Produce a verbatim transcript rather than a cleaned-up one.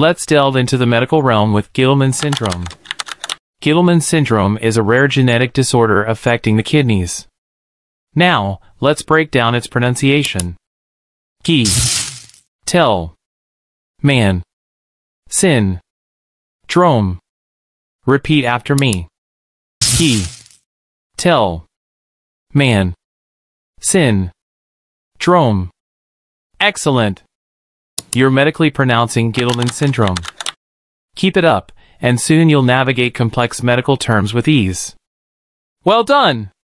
Let's delve into the medical realm with Gitelman Syndrome. Gitelman Syndrome is a rare genetic disorder affecting the kidneys. Now, let's break down its pronunciation. G. Tel. Man. Sin. Drome. Repeat after me. G. Tel. Man. Sin. Drome. Excellent! You're medically pronouncing Gitelman Syndrome. Keep it up, and soon you'll navigate complex medical terms with ease. Well done!